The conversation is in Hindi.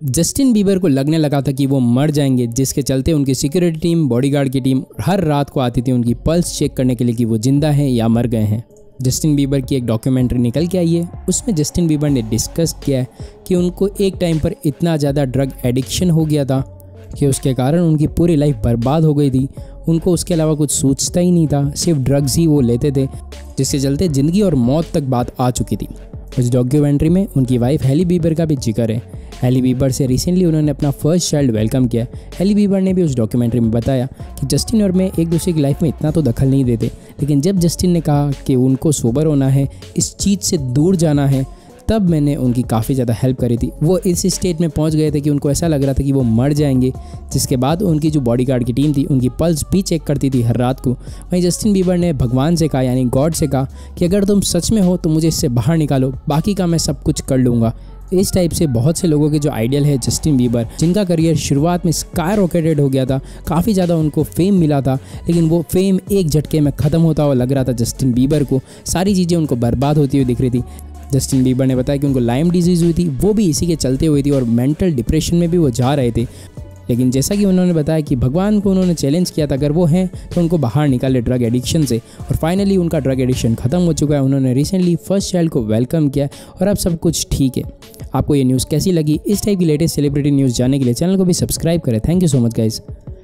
जस्टिन बीबर को लगने लगा था कि वो मर जाएंगे, जिसके चलते उनकी सिक्योरिटी टीम, बॉडीगार्ड की टीम हर रात को आती थी उनकी पल्स चेक करने के लिए कि वो जिंदा हैं या मर गए हैं। जस्टिन बीबर की एक डॉक्यूमेंट्री निकल के आई है, उसमें जस्टिन बीबर ने डिस्कस किया है कि उनको एक टाइम पर इतना ज़्यादा ड्रग एडिक्शन हो गया था कि उसके कारण उनकी पूरी लाइफ बर्बाद हो गई थी। उनको उसके अलावा कुछ सोचता ही नहीं था, सिर्फ ड्रग्स ही वो लेते थे, जिसके चलते ज़िंदगी और मौत तक बात आ चुकी थी। इस डॉक्यूमेंट्री में उनकी वाइफ हैली बीबर का भी जिक्र है। हैली बीबर से रिसेंटली उन्होंने अपना फर्स्ट चाइल्ड वेलकम किया। हैली बीबर ने भी उस डॉक्यूमेंट्री में बताया कि जस्टिन और मैं एक दूसरे की लाइफ में इतना तो दखल नहीं देते, लेकिन जब जस्टिन ने कहा कि उनको सोबर होना है, इस चीज़ से दूर जाना है, तब मैंने उनकी काफ़ी ज़्यादा हेल्प करी थी। वो इस स्टेट में पहुंच गए थे कि उनको ऐसा लग रहा था कि वो मर जाएंगे, जिसके बाद उनकी जो बॉडीगार्ड की टीम थी उनकी पल्स भी चेक करती थी हर रात को। वहीं जस्टिन बीबर ने भगवान से कहा, यानी गॉड से कहा कि अगर तुम सच में हो तो मुझे इससे बाहर निकालो, बाकी का मैं सब कुछ कर लूँगा। इस टाइप से बहुत से लोगों के जो आइडियल है जस्टिन बीबर, जिनका करियर शुरुआत में स्काई रॉकेटेड हो गया था, काफ़ी ज़्यादा उनको फेम मिला था, लेकिन वो फेम एक झटके में ख़त्म होता हुआ लग रहा था जस्टिन बीबर को। सारी चीज़ें उनको बर्बाद होती हुई दिख रही थी। जस्टिन बीबर ने बताया कि उनको लाइम डिजीज़ हुई थी, वो भी इसी के चलते हुई थी और मेंटल डिप्रेशन में भी वो जा रहे थे। लेकिन जैसा कि उन्होंने बताया कि भगवान को उन्होंने चैलेंज किया था, अगर वो हैं तो उनको बाहर निकाले ड्रग एडिक्शन से, और फाइनली उनका ड्रग एडिक्शन ख़त्म हो चुका है। उन्होंने रिसेंटली फर्स्ट चाइल्ड को वेलकम किया और अब सब कुछ ठीक है। आपको ये न्यूज़ कैसी लगी? इस टाइप की लेटेस्ट सेलिब्रिटी न्यूज़ जानने के लिए चैनल को भी सब्सक्राइब करें। Thank you so much guys.